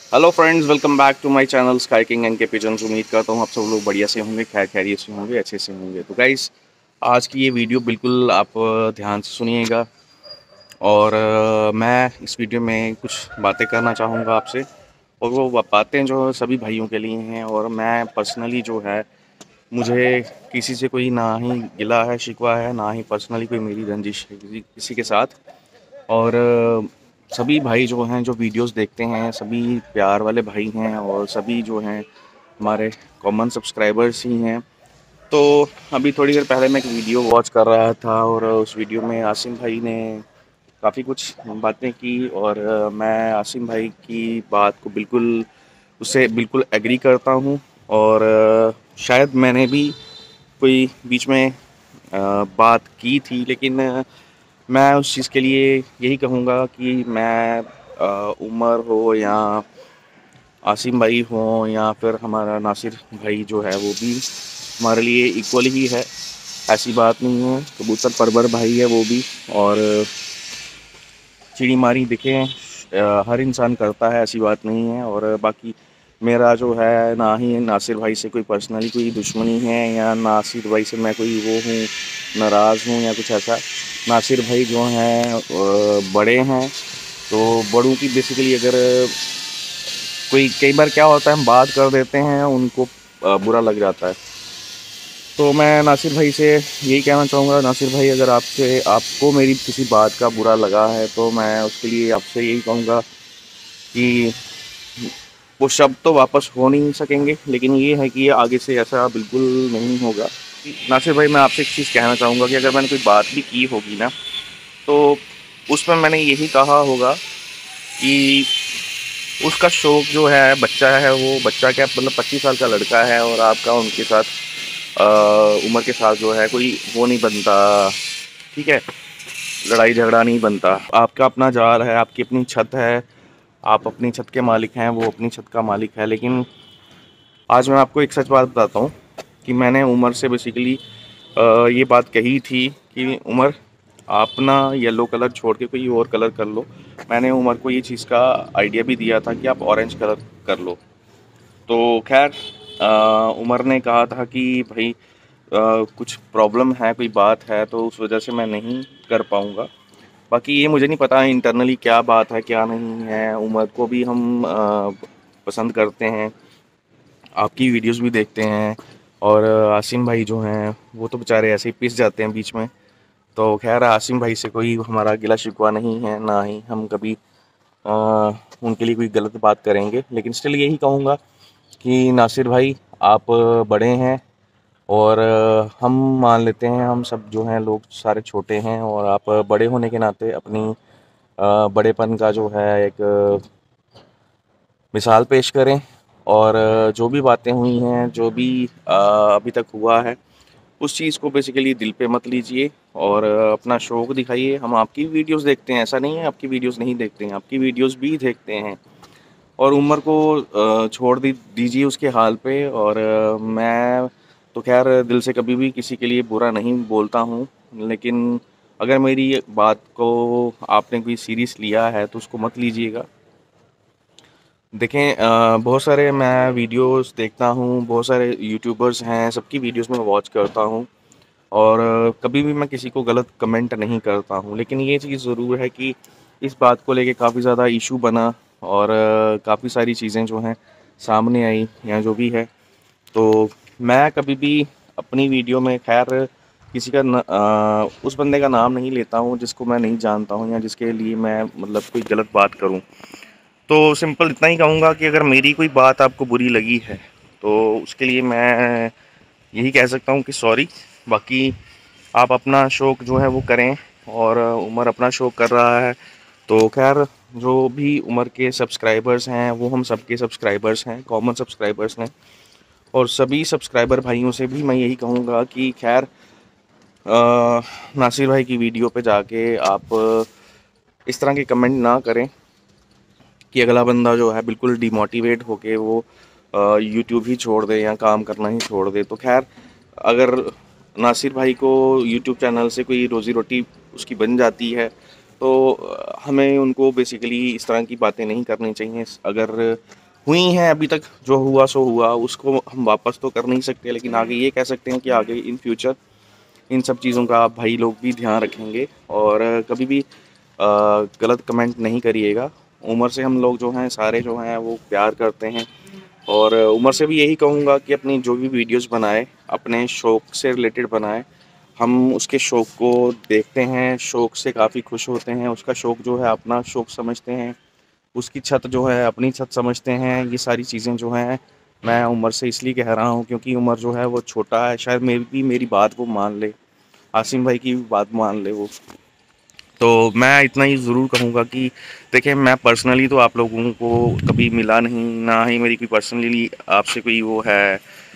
Hello friends, welcome back to my channel sky king and K pigeons. उम्मीद करता हूँ आप सब लोग बढ़िया से होंगे, खैर खैरियत से होंगे, अच्छे से होंगे। तो गाइस, आज की ये वीडियो बिल्कुल आप ध्यान से सुनिएगा। और मैं इस वीडियो में कुछ बातें करना चाहूँगा आपसे। और वो बातें जो सभी भाइयों के लिए हैं। और मैं पर्सनली जो है, मुझे किसी से कोई ना ही गिला है, शिकवा है, ना ही पर्सनली कोई मेरी रंजिश है किसी के साथ। और सभी भाई जो हैं, जो वीडियोस देखते हैं, सभी प्यार वाले भाई हैं और सभी जो हैं हमारे कॉमन सब्सक्राइबर्स ही हैं। तो अभी थोड़ी देर पहले मैं एक वीडियो वॉच कर रहा था और उस वीडियो में आसिम भाई ने काफ़ी कुछ बातें की। और मैं आसिम भाई की बात को बिल्कुल, उससे बिल्कुल एग्री करता हूँ। और शायद मैंने भी कोई बीच में बात की थी, लेकिन मैं उस चीज़ के लिए यही कहूँगा कि मैं उमर हो या आसिम भाई हो या फिर हमारा नासिर भाई जो है, वो भी हमारे लिए इक्वल ही है। ऐसी बात नहीं है, कबूतर परवर भाई है वो भी। और चिड़ी मारी देखें हर इंसान करता है, ऐसी बात नहीं है। और बाकी मेरा जो है, ना ही नासिर भाई से कोई पर्सनली कोई दुश्मनी है या नासिर भाई से मैं कोई वो हूँ, नाराज़ हूँ या कुछ ऐसा। नासिर भाई जो हैं बड़े हैं, तो बड़ों की बेसिकली अगर कोई, कई बार क्या होता है, हम बात कर देते हैं, उनको बुरा लग जाता है। तो मैं नासिर भाई से यही कहना चाहूँगा, नासिर भाई अगर आपसे आपको मेरी किसी बात का बुरा लगा है, तो मैं उसके लिए आपसे यही कहूँगा कि वो शब्द तो वापस हो नहीं सकेंगे, लेकिन ये है कि ये आगे से ऐसा बिल्कुल नहीं होगा। नासिर भाई, मैं आपसे एक चीज़ कहना चाहूँगा कि अगर मैंने कोई बात भी की होगी ना, तो उसमें मैंने यही कहा होगा कि उसका शौक जो है, बच्चा है, वो बच्चा क्या मतलब 25 साल का लड़का है और आपका उनके साथ उम्र के साथ जो है कोई वो नहीं बनता, ठीक है। लड़ाई झगड़ा नहीं बनता। आपका अपना जाल है, आपकी अपनी छत है, आप अपनी छत के मालिक हैं, वो अपनी छत का मालिक है। लेकिन आज मैं आपको एक सच बात बताता हूँ कि मैंने उमर से बेसिकली ये बात कही थी कि उमर, आप ना येलो कलर छोड़ के कोई और कलर कर लो। मैंने उमर को ये चीज़ का आइडिया भी दिया था कि आप ऑरेंज कलर कर लो। तो खैर, उमर ने कहा था कि भाई कुछ प्रॉब्लम है, कोई बात है, तो उस वजह से मैं नहीं कर पाऊँगा। बाकी ये मुझे नहीं पता इंटरनली क्या बात है, क्या नहीं है। उमर को भी हम पसंद करते हैं, आपकी वीडियोस भी देखते हैं। और आसिम भाई जो हैं, वो तो बेचारे ऐसे ही पिस जाते हैं बीच में। तो खैर, आसिम भाई से कोई हमारा गिला शिकवा नहीं है, ना ही हम कभी अ, उनके लिए कोई गलत बात करेंगे। लेकिन स्टिल यही कहूँगा कि नासिर भाई, आप बड़े हैं और हम मान लेते हैं, हम सब जो हैं लोग सारे छोटे हैं। और आप बड़े होने के नाते अपनी बड़ेपन का जो है एक मिसाल पेश करें। और जो भी बातें हुई हैं, जो भी अभी तक हुआ है, उस चीज़ को बेसिकली दिल पे मत लीजिए और अपना शौक़ दिखाइए। हम आपकी वीडियोस देखते हैं, ऐसा नहीं है आपकी वीडियोस नहीं देखते हैं, आपकी वीडियोस भी देखते हैं। और उमर को छोड़ दीजिए उसके हाल पे। और मैं तो खैर दिल से कभी भी किसी के लिए बुरा नहीं बोलता हूँ, लेकिन अगर मेरी बात को आपने कोई सीरियस लिया है तो उसको मत लीजिएगा। देखें, बहुत सारे मैं वीडियोस देखता हूँ, बहुत सारे यूट्यूबर्स हैं, सबकी वीडियोस में वॉच करता हूँ। और कभी भी मैं किसी को गलत कमेंट नहीं करता हूँ, लेकिन ये चीज़ ज़रूर है कि इस बात को लेके काफ़ी ज़्यादा इशू बना और काफ़ी सारी चीज़ें जो हैं सामने आई या जो भी है। तो मैं कभी भी अपनी वीडियो में खैर किसी का उस बंदे का नाम नहीं लेता हूँ जिसको मैं नहीं जानता हूँ या जिसके लिए मैं मतलब कोई गलत बात करूँ। तो सिंपल इतना ही कहूँगा कि अगर मेरी कोई बात आपको बुरी लगी है, तो उसके लिए मैं यही कह सकता हूँ कि सॉरी। बाकी आप अपना शौक़ जो है वो करें। और उमर अपना शौक़ कर रहा है, तो खैर जो भी उमर के सब्सक्राइबर्स हैं, वो हम सबके सब्सक्राइबर्स हैं, कॉमन सब्सक्राइबर्स हैं। और सभी सब्सक्राइबर भाइयों से भी मैं यही कहूँगा कि खैर नासिर भाई की वीडियो पे जाके आप इस तरह के कमेंट ना करें कि अगला बंदा जो है बिल्कुल डिमोटिवेट होके वो यूट्यूब ही छोड़ दे या काम करना ही छोड़ दे। तो खैर, अगर नासिर भाई को यूट्यूब चैनल से कोई रोज़ी रोटी उसकी बन जाती है, तो हमें उनको बेसिकली इस तरह की बातें नहीं करनी चाहिए। अगर हुई हैं अभी तक, जो हुआ सो हुआ, उसको हम वापस तो कर नहीं सकते, लेकिन आगे ये कह सकते हैं कि आगे इन फ्यूचर इन सब चीज़ों का आप भाई लोग भी ध्यान रखेंगे और कभी भी गलत कमेंट नहीं करिएगा। उमर से हम लोग जो हैं सारे जो हैं वो प्यार करते हैं, और उमर से भी यही कहूँगा कि अपनी जो भी वीडियोस बनाए अपने शौक़ से रिलेटेड बनाए। हम उसके शौक़ को देखते हैं, शौक़ से काफ़ी खुश होते हैं, उसका शौक़ जो है अपना शौक़ समझते हैं, उसकी छत जो है अपनी छत समझते हैं। ये सारी चीज़ें जो हैं मैं उमर से इसलिए कह रहा हूँ क्योंकि उमर जो है वो छोटा है, शायद मेरी बात वो मान ले, आसिम भाई की भी बात मान ले वो। तो मैं इतना ही ज़रूर कहूँगा कि देखिए, मैं पर्सनली तो आप लोगों को कभी मिला नहीं, ना ही मेरी कोई पर्सनली आपसे कोई वो है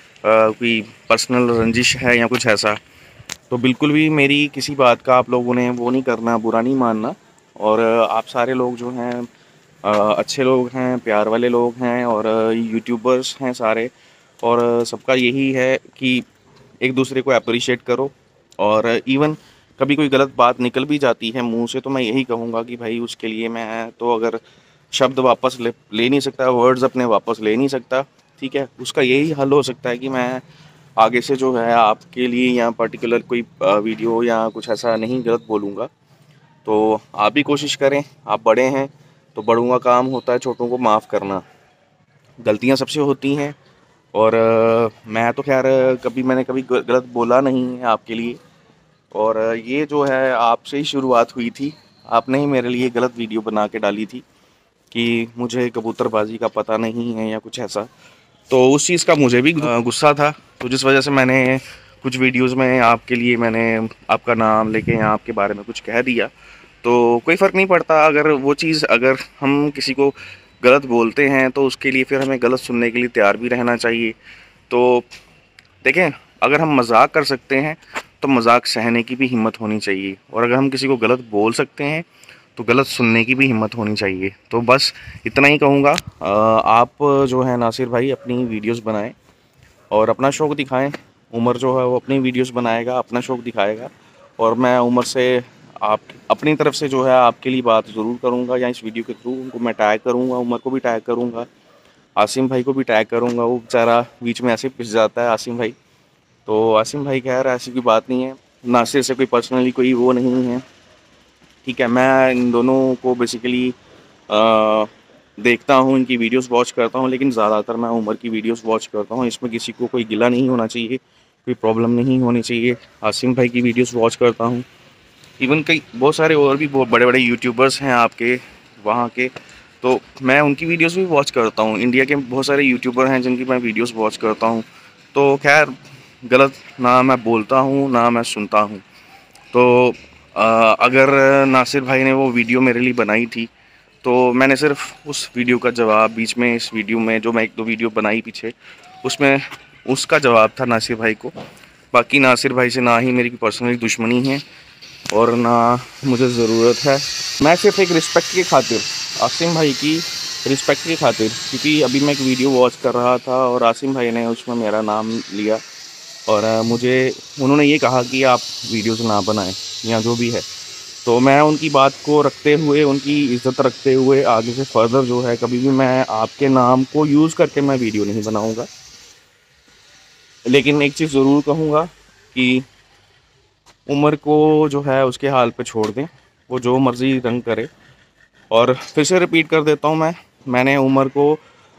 कोई पर्सनल रंजिश है या कुछ ऐसा। तो बिल्कुल भी मेरी किसी बात का आप लोगों ने वो नहीं करना, बुरा नहीं मानना। और आप सारे लोग जो हैं अच्छे लोग हैं, प्यार वाले लोग हैं, और यूट्यूबर्स हैं सारे, और सबका यही है कि एक दूसरे को अप्रिशिएट करो। और इवन कभी कोई गलत बात निकल भी जाती है मुंह से, तो मैं यही कहूँगा कि भाई उसके लिए मैं तो अगर शब्द वापस ले नहीं सकता, वर्ड्स अपने वापस ले नहीं सकता, ठीक है, उसका यही हल हो सकता है कि मैं आगे से जो है आपके लिए या पर्टिकुलर कोई वीडियो या कुछ ऐसा नहीं गलत बोलूँगा। तो आप भी कोशिश करें, आप बड़े हैं तो बड़ों का काम होता है छोटों को माफ़ करना। गलतियाँ सबसे होती हैं, और मैं तो खैर कभी मैंने कभी गलत बोला नहीं है आपके लिए। और ये जो है आपसे ही शुरुआत हुई थी, आपने ही मेरे लिए गलत वीडियो बना के डाली थी कि मुझे कबूतरबाजी का पता नहीं है या कुछ ऐसा। तो उस चीज़ का मुझे भी गुस्सा था, तो जिस वजह से मैंने कुछ वीडियोस में आपके लिए मैंने आपका नाम लेके या आपके बारे में कुछ कह दिया। तो कोई फ़र्क नहीं पड़ता, अगर वो चीज़ अगर हम किसी को गलत बोलते हैं तो उसके लिए फिर हमें गलत सुनने के लिए तैयार भी रहना चाहिए। तो देखें, अगर हम मजाक कर सकते हैं तो मजाक सहने की भी हिम्मत होनी चाहिए, और अगर हम किसी को गलत बोल सकते हैं तो गलत सुनने की भी हिम्मत होनी चाहिए। तो बस इतना ही कहूँगा। आप जो है नासिर भाई अपनी वीडियोस बनाएं और अपना शौक़ दिखाएं। उमर जो है वो अपनी वीडियोस बनाएगा, अपना शौक़ दिखाएगा, और मैं उमर से आप अपनी तरफ से जो है आपके लिए बात ज़रूर करूँगा, या इस वीडियो के थ्रू उनको मैं टैग करूँगा, उमर को भी टैग करूँगा, आसिम भाई को भी टैग करूँगा। वो बेचारा बीच में ऐसे पिस जाता है आसिम भाई। तो आसिम भाई खैर ऐसी कोई बात नहीं है, नासिर से कोई पर्सनली कोई वो नहीं है, ठीक है। मैं इन दोनों को बेसिकली देखता हूँ, इनकी वीडियोस वॉच करता हूँ, लेकिन ज़्यादातर मैं उमर की वीडियोस वॉच करता हूँ। इसमें किसी को कोई गिला नहीं होना चाहिए, कोई प्रॉब्लम नहीं होनी चाहिए। आसिम भाई की वीडियोस वॉच करता हूँ, इवन कई बहुत सारे और भी बहुत बड़े बड़े यूट्यूबर्स हैं आपके वहाँ के, तो मैं उनकी वीडियोस भी वॉच करता हूँ। इंडिया के बहुत सारे यूट्यूबर हैं जिनकी मैं वीडियोस वॉच करता हूँ। तो खैर गलत ना मैं बोलता हूँ ना मैं सुनता हूँ। तो अगर नासिर भाई ने वो वीडियो मेरे लिए बनाई थी, तो मैंने सिर्फ उस वीडियो का जवाब बीच में, इस वीडियो में जो मैं 1-2 वीडियो बनाई पीछे, उसमें उसका जवाब था नासिर भाई को। बाकी नासिर भाई से ना ही मेरी पर्सनली दुश्मनी है और ना मुझे ज़रूरत है। मैं सिर्फ एक रिस्पेक्ट की खातिर, आसिम भाई की रिस्पेक्ट की खातिर, क्योंकि अभी मैं एक वीडियो वॉच कर रहा था और आसिम भाई ने उसमें मेरा नाम लिया, और मुझे उन्होंने ये कहा कि आप वीडियोज़ ना बनाएं या जो भी है। तो मैं उनकी बात को रखते हुए, उनकी इज़्ज़त रखते हुए आगे से फर्दर जो है कभी भी मैं आपके नाम को यूज़ करके मैं वीडियो नहीं बनाऊँगा। लेकिन एक चीज़ ज़रूर कहूँगा कि उमर को जो है उसके हाल पे छोड़ दें, वो जो मर्ज़ी रंग करे। और फिर से रिपीट कर देता हूँ, मैंने उमर को,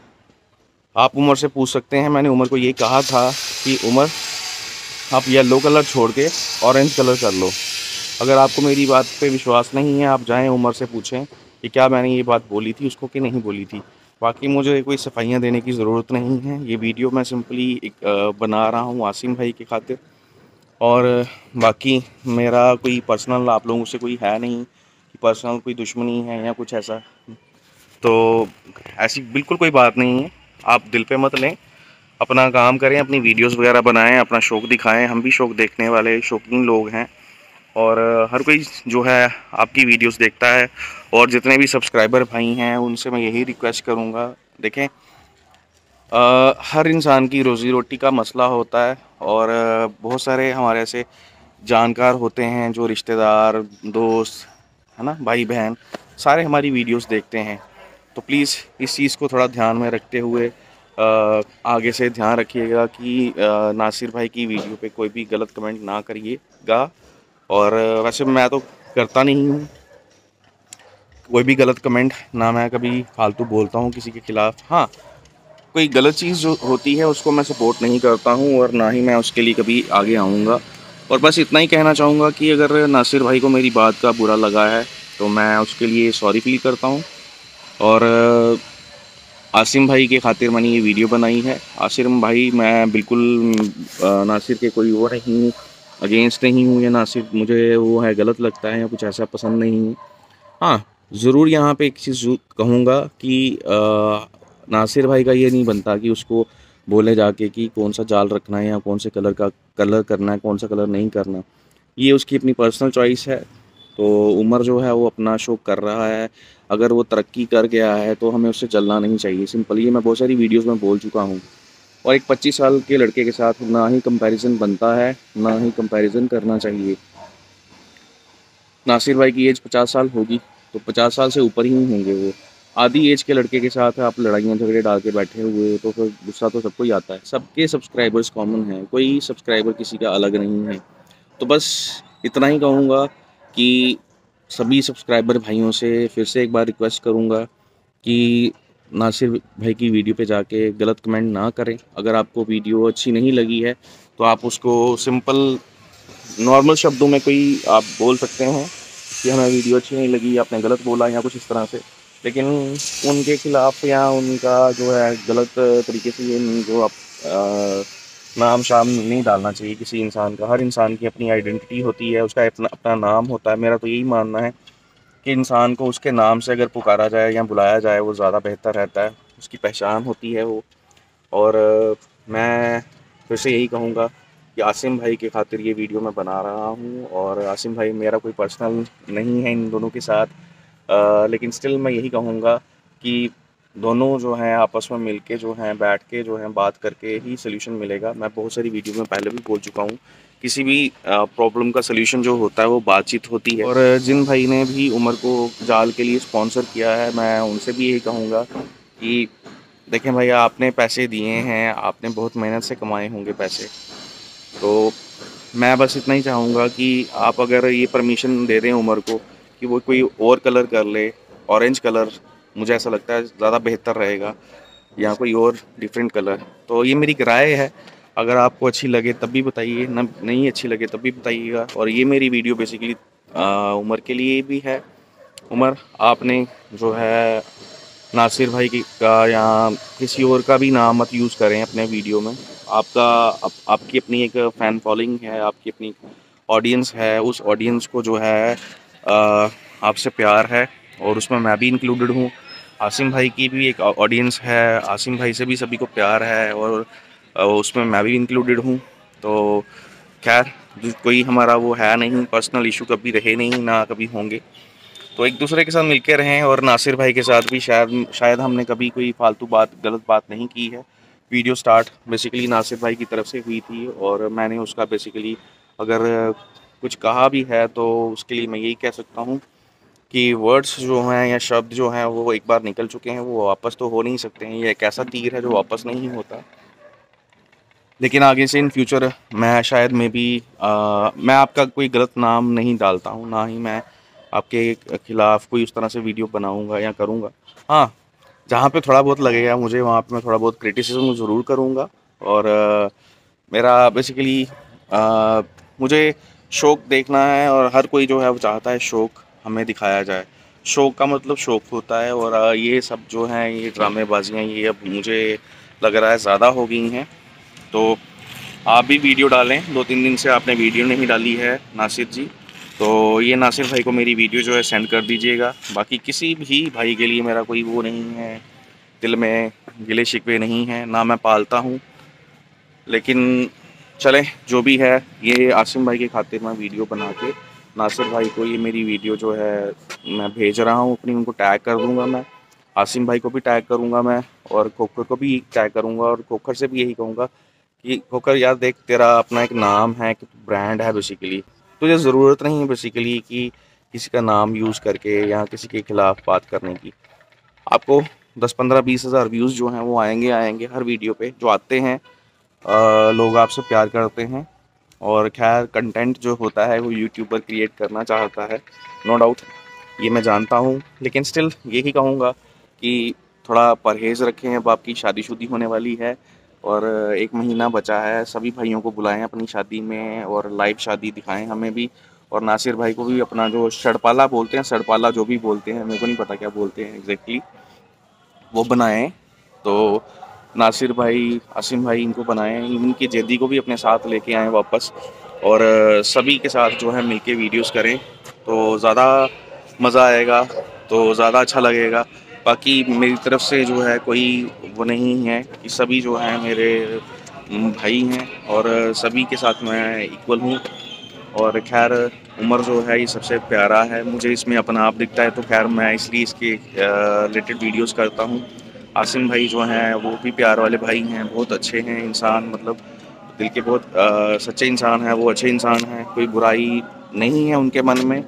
आप उमर से पूछ सकते हैं, मैंने उमर को ये कहा था कि उमर आप येलो कलर छोड़ के ऑरेंज कलर कर लो। अगर आपको मेरी बात पे विश्वास नहीं है, आप जाएं उमर से पूछें कि क्या मैंने ये बात बोली थी उसको कि नहीं बोली थी। बाकी मुझे कोई सफाइयाँ देने की ज़रूरत नहीं है। ये वीडियो मैं सिंपली एक बना रहा हूँ आसिम भाई की खातिर, और बाकी मेरा कोई पर्सनल आप लोगों से कोई है नहीं कि पर्सनल कोई दुश्मनी है या कुछ ऐसा। तो ऐसी बिल्कुल कोई बात नहीं है, आप दिल पे मत लें, अपना काम करें, अपनी वीडियोस वगैरह बनाएं, अपना शौक़ दिखाएं। हम भी शौक़ देखने वाले शौकीन लोग हैं, और हर कोई जो है आपकी वीडियोस देखता है। और जितने भी सब्सक्राइबर भाई हैं उनसे मैं यही रिक्वेस्ट करूंगा, देखें, हर इंसान की रोज़ी रोटी का मसला होता है, और बहुत सारे हमारे ऐसे जानकार होते हैं जो रिश्तेदार, दोस्त, है ना, भाई बहन सारे हमारी वीडियोस देखते हैं। तो प्लीज़ इस चीज़ को थोड़ा ध्यान में रखते हुए आगे से ध्यान रखिएगा कि नासिर भाई की वीडियो पे कोई भी गलत कमेंट ना करिएगा। और वैसे मैं तो करता नहीं हूँ कोई भी गलत कमेंट, ना मैं कभी फालतू बोलता हूँ किसी के ख़िलाफ़। हाँ, कोई गलत चीज़ जो होती है उसको मैं सपोर्ट नहीं करता हूँ और ना ही मैं उसके लिए कभी आगे आऊँगा। और बस इतना ही कहना चाहूँगा कि अगर नासिर भाई को मेरी बात का बुरा लगा है तो मैं उसके लिए सॉरी फ़ील करता हूँ। और आसिम भाई के खातिर मैंने ये वीडियो बनाई है। आसिम भाई मैं बिल्कुल नासिर के कोई वो नहीं हूँ, अगेंस्ट नहीं हूँ, या नासिर मुझे वो है गलत लगता है या कुछ ऐसा पसंद नहीं है। हाँ, ज़रूर यहाँ पे एक चीज़ कहूँगा कि नासिर भाई का ये नहीं बनता कि उसको बोले जाके कि कौन सा जाल रखना है या कौन से कलर का कलर करना है, कौन सा कलर नहीं करना। ये उसकी अपनी पर्सनल चॉइस है। तो उमर जो है वो अपना शो कर रहा है, अगर वो तरक्की कर गया है तो हमें उससे जलना नहीं चाहिए। सिंपल, ये मैं बहुत सारी वीडियोज़ में बोल चुका हूँ। और एक 25 साल के लड़के के साथ ना ही कंपैरिजन बनता है, ना ही कंपैरिजन करना चाहिए। नासिर भाई की एज 50 साल होगी तो 50 साल से ऊपर ही होंगे वो। आधी एज के लड़के के साथ आप लड़ाइयाँ झगड़े डाल के बैठे हुए हो तो फिर गुस्सा तो सबको ही आता है। सबके सब्सक्राइबर्स कॉमन हैं, कोई सब्सक्राइबर किसी का अलग नहीं है। तो बस इतना ही कहूँगा कि सभी सब्सक्राइबर भाइयों से फिर से एक बार रिक्वेस्ट करूँगा कि नासिर भाई की वीडियो पे जाके गलत कमेंट ना करें। अगर आपको वीडियो अच्छी नहीं लगी है तो आप उसको सिंपल नॉर्मल शब्दों में कोई आप बोल सकते हैं कि हमें वीडियो अच्छी नहीं लगी, आपने गलत बोला या कुछ इस तरह से। लेकिन उनके खिलाफ़ या उनका जो है गलत तरीके से ये नहीं, जो आप नाम शाम नहीं डालना चाहिए किसी इंसान का। हर इंसान की अपनी आइडेंटिटी होती है, उसका अपना अपना नाम होता है। मेरा तो यही मानना है कि इंसान को उसके नाम से अगर पुकारा जाए या बुलाया जाए वो ज़्यादा बेहतर रहता है, उसकी पहचान होती है वो। और मैं फिर से यही कहूँगा कि आसिम भाई के खातिर ये वीडियो मैं बना रहा हूँ। और आसिम भाई मेरा कोई पर्सनल नहीं है इन दोनों के साथ, लेकिन स्टिल मैं यही कहूँगा कि दोनों जो हैं आपस में मिलके जो हैं बैठ के जो हैं बात करके ही सलूशन मिलेगा। मैं बहुत सारी वीडियो में पहले भी बोल चुका हूँ, किसी भी प्रॉब्लम का सलूशन जो होता है वो बातचीत होती है। और जिन भाई ने भी उमर को जाल के लिए स्पॉन्सर किया है, मैं उनसे भी यही कहूँगा कि देखें भाई, आपने पैसे दिए हैं, आपने बहुत मेहनत से कमाए होंगे पैसे। तो मैं बस इतना ही चाहूँगा कि आप अगर ये परमिशन दे दें उमर को कि वो कोई और कलर कर ले, ऑरेंज कलर मुझे ऐसा लगता है ज़्यादा बेहतर रहेगा, या कोई और डिफरेंट कलर। तो ये मेरी राय है, अगर आपको अच्छी लगे तब भी बताइए, न नहीं अच्छी लगे तब भी बताइएगा। और ये मेरी वीडियो बेसिकली उमर के लिए भी है। उमर, आपने जो है नासिर भाई की का या किसी और का भी नाम मत यूज़ करें अपने वीडियो में। आपका आपकी अपनी एक फ़ैन फॉलोइंग है, आपकी अपनी ऑडियंस है। उस ऑडियंस को जो है आपसे प्यार है और उसमें मैं भी इंक्लूडेड हूँ। आसिम भाई की भी एक ऑडियंस है, आसिम भाई से भी सभी को प्यार है और उसमें मैं भी इंक्लूडेड हूँ। तो खैर, कोई हमारा वो है नहीं, पर्सनल इशू कभी रहे नहीं, ना कभी होंगे। तो एक दूसरे के साथ मिलके रहें। और नासिर भाई के साथ भी शायद हमने कभी कोई फालतू बात, गलत बात नहीं की है। वीडियो स्टार्ट बेसिकली नासिर भाई की तरफ से हुई थी और मैंने उसका बेसिकली अगर कुछ कहा भी है तो उसके लिए मैं यही कह सकता हूँ कि वर्ड्स जो हैं या शब्द जो हैं वो एक बार निकल चुके हैं, वो वापस तो हो नहीं सकते हैं। ये एक ऐसा तीर है जो वापस नहीं होता। लेकिन आगे से इन फ्यूचर मैं शायद में भी मैं आपका कोई गलत नाम नहीं डालता हूँ, ना ही मैं आपके खिलाफ़ कोई उस तरह से वीडियो बनाऊँगा या करूँगा। हाँ, जहाँ पे थोड़ा बहुत लगेगा मुझे वहाँ पे मैं थोड़ा बहुत क्रिटिसिज्म ज़रूर करूँगा। और मेरा बेसिकली मुझे शौक देखना है और हर कोई जो है वो चाहता है शौक हमें दिखाया जाए। शौक का मतलब शौक होता है। और ये सब जो हैं ये ड्रामेबाजियाँ ये अब मुझे लग रहा है ज़्यादा हो गई हैं। तो आप भी वीडियो डालें, 2-3 दिन से आपने वीडियो नहीं डाली है नासिर जी। तो ये नासिर भाई को मेरी वीडियो जो है सेंड कर दीजिएगा। बाकी किसी भी भाई के लिए मेरा कोई वो नहीं है, दिल में गिले शिकवे नहीं हैं, ना मैं पालता हूँ। लेकिन चलें, जो भी है, ये आसिम भाई के खातिर मैं वीडियो बना के नासिर भाई को ये मेरी वीडियो जो है मैं भेज रहा हूँ अपनी, उनको टैग कर दूँगा मैं। आसिम भाई को भी टैग करूँगा मैं और खोखर को भी टैग करूँगा। और खोखर से भी यही कहूँगा कि खोखर यार देख, तेरा अपना एक नाम है, एक ब्रांड है बेसिकली। तुझे ज़रूरत नहीं है बेसिकली कि किसी का नाम यूज़ करके या किसी के खिलाफ बात करने की। आपको 10-15-20 हज़ार व्यूज़ जो हैं वो आएंगे आएंगे हर वीडियो पे जो आते हैं। लोग आपसे प्यार करते हैं। और खैर कंटेंट जो होता है वो यूट्यूबर क्रिएट करना चाहता है, नो डाउट, ये मैं जानता हूँ। लेकिन स्टिल यही कहूँगा कि थोड़ा परहेज़ रखें। अब आपकी शादी होने वाली है और 1 महीना बचा है। सभी भाइयों को बुलाएं अपनी शादी में और लाइव शादी दिखाएं हमें भी। और नासिर भाई को भी अपना जो सड़पाला बोलते हैं, सड़पाला जो भी बोलते हैं, मेरे को नहीं पता क्या बोलते हैं एग्जैक्टली, वो बनाएं। तो नासिर भाई, आसिम भाई, इनको बनाएं। इनकी जैदी को भी अपने साथ लेके आएँ वापस। और सभी के साथ जो है मिलके वीडियोस करें तो ज़्यादा मज़ा आएगा, तो ज़्यादा अच्छा लगेगा। बाकी मेरी तरफ से जो है कोई वो नहीं है कि सभी जो हैं मेरे भाई हैं और सभी के साथ मैं इक्वल हूँ। और खैर उमर जो है ये सबसे प्यारा है, मुझे इसमें अपना आप दिखता है, तो खैर मैं इसलिए इसके रिलेटेड वीडियोस करता हूँ। आसिम भाई जो हैं वो भी प्यार वाले भाई हैं, बहुत अच्छे हैं इंसान, मतलब दिल के बहुत सच्चे इंसान हैं, वो अच्छे इंसान हैं, कोई बुराई नहीं है उनके मन में।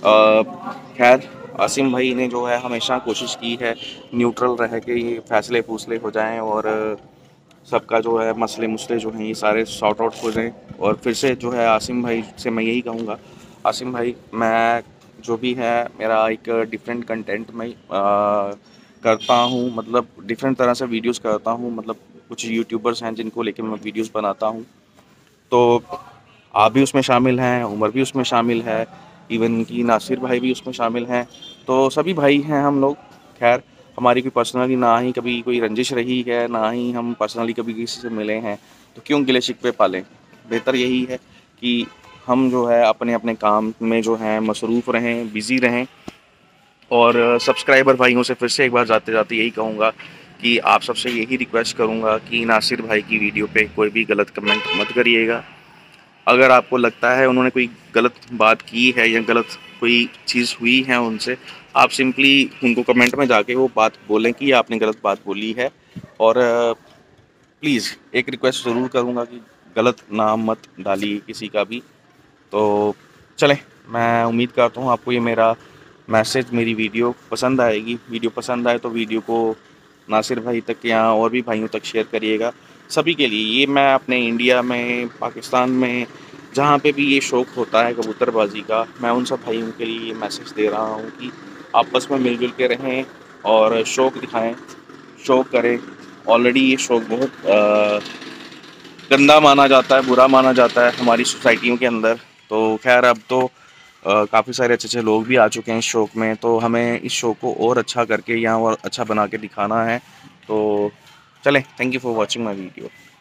खैर आसिम भाई ने जो है हमेशा कोशिश की है न्यूट्रल रह के ये फैसले फूसले हो जाएं और सबका जो है मसले मुसले जो हैं ये सारे सॉर्ट आउट हो जाएं। और फिर से जो है आसिम भाई से मैं यही कहूँगा, आसिम भाई मैं जो भी है मेरा एक डिफरेंट कंटेंट में करता हूँ, मतलब डिफरेंट तरह से वीडियोस करता हूँ। मतलब कुछ यूट्यूबर्स हैं जिनको लेके मैं वीडियोस बनाता हूँ, तो आप भी उसमें शामिल हैं, उमर भी उसमें शामिल है, इवन कि नासिर भाई भी उसमें शामिल हैं। तो सभी भाई हैं हम लोग। खैर हमारी कोई पर्सनली ना ही कभी कोई रंजिश रही है, ना ही हम पर्सनली कभी किसी से मिले हैं, तो क्यों गिले शिकवे पालें। बेहतर यही है कि हम जो है अपने अपने काम में जो हैं मसरूफ़ रहें, बिज़ी रहें। और सब्सक्राइबर भाइयों से फिर से एक बार जाते जाते यही कहूँगा कि आप सबसे यही रिक्वेस्ट करूँगा कि नासिर भाई की वीडियो पे कोई भी गलत कमेंट मत करिएगा। अगर आपको लगता है उन्होंने कोई गलत बात की है या गलत कोई चीज़ हुई है उनसे, आप सिंपली उनको कमेंट में जाके वो बात बोलें कि आपने गलत बात बोली है। और प्लीज़ एक रिक्वेस्ट ज़रूर करूँगा कि गलत नाम मत डालिए किसी का भी। तो चलें, मैं उम्मीद करता हूँ आपको ये मेरा मैसेज, मेरी वीडियो पसंद आएगी। वीडियो पसंद आए तो वीडियो को नासिर भाई तक या और भी भाइयों तक शेयर करिएगा, सभी के लिए। ये मैं अपने इंडिया में, पाकिस्तान में, जहाँ पे भी ये शौक़ होता है कबूतरबाजी का, मैं उन सब भाइयों के लिए ये मैसेज दे रहा हूँ कि आपस में मिलजुल के रहें और शौक़ दिखाएं, शौक़ करें। ऑलरेडी ये शौक़ बहुत गंदा माना जाता है, बुरा माना जाता है हमारी सोसाइटियों के अंदर। तो खैर अब तो काफ़ी सारे अच्छे अच्छे लोग भी आ चुके हैं इस शौक़ में, तो हमें इस शौक़ को और अच्छा करके या और अच्छा बना के दिखाना है। तो चलें, thank you for watching my video.